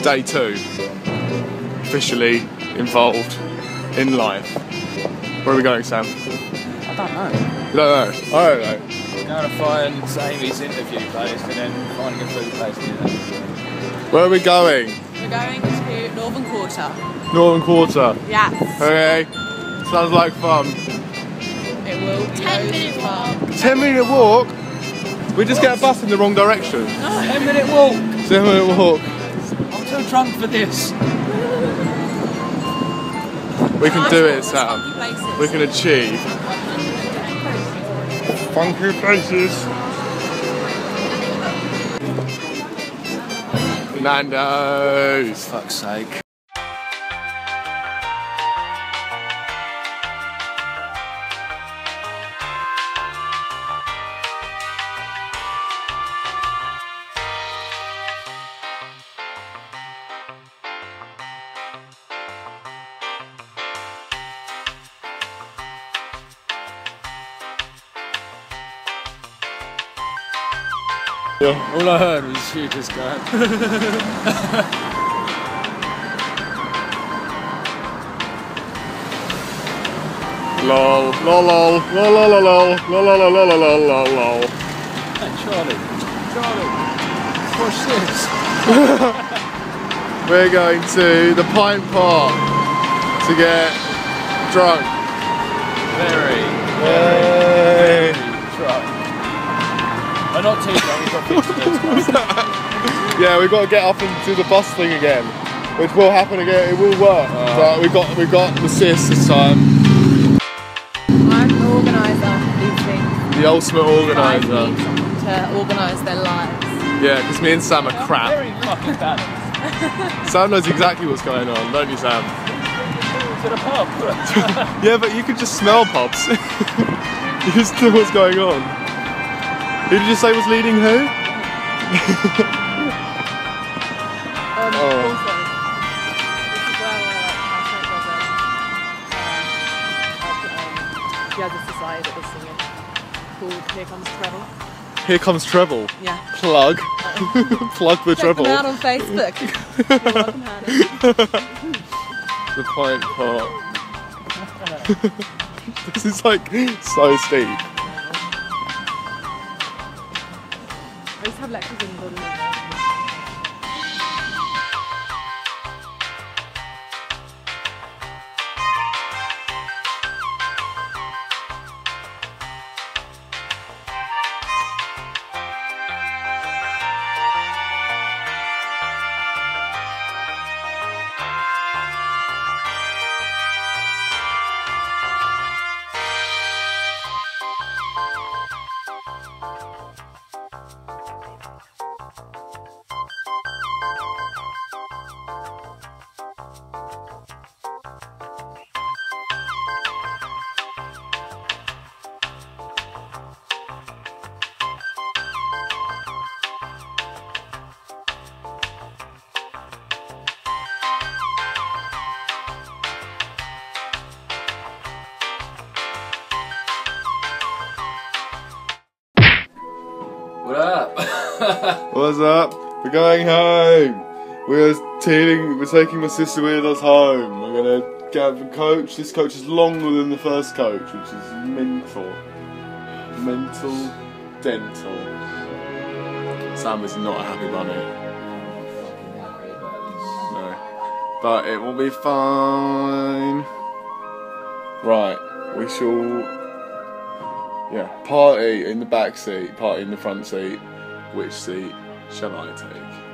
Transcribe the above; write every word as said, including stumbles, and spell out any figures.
day two. Officially involved in life. Where are we going, Sam? I don't know. You don't know? I don't know. We're going to find Amy's interview place and then finding a food place near there. Where are we going? We're going to Northern Quarter. Northern Quarter. Yes. Okay. Sounds like fun. It will be ten minute walk. Ten minute walk? We just get a bus in the wrong direction. Ten minute walk! Ten minute walk. I'm too drunk for this. We can do it, Sam. We can achieve. Funky places. Nando's. Fuck's sake. Yeah. All I heard was you just going. Lol, lol, lol, lol, lol, lol, lol, lol, lol, lol, lol, lol, lol. Hey, Charlie. Charlie. Watch this. We're going to the Pine Park to get drunk. Very, Yay. very, very drunk. I'm not too drunk, we've got things to do. Yeah, we've got to get up and do the bus thing again, which will happen again. It will work. Oh. But we've got we've got the sis this time. I'm the organiser of these things. The ultimate Guys organiser. need someone to organise their lives. Yeah, because me and Sam are crap. Very fucking balanced. Sam knows exactly what's going on, don't you, Sam? To the pub. Yeah, but you could just smell pubs. You just know what's going on. Who did you say was leading who? Um, Oh. Also, this is where my like, housemate was um, um, the other society that was singing called Here Comes Treble. Here comes treble. Yeah. Plug. Plug the Check treble. them out on Facebook. You're welcome, Hannah. The Pine Park. This is like so steep. I used to have lectures in Gordon. What up? What's up? We're going home. We're taking, we're taking my sister with us home. We're gonna get a coach. This coach is longer than the first coach, which is mental. Mental dental. Sam is not a happy bunny. No. But it will be fine. Right, we shall yeah, party in the back seat, party in the front seat. Which seat shall I take?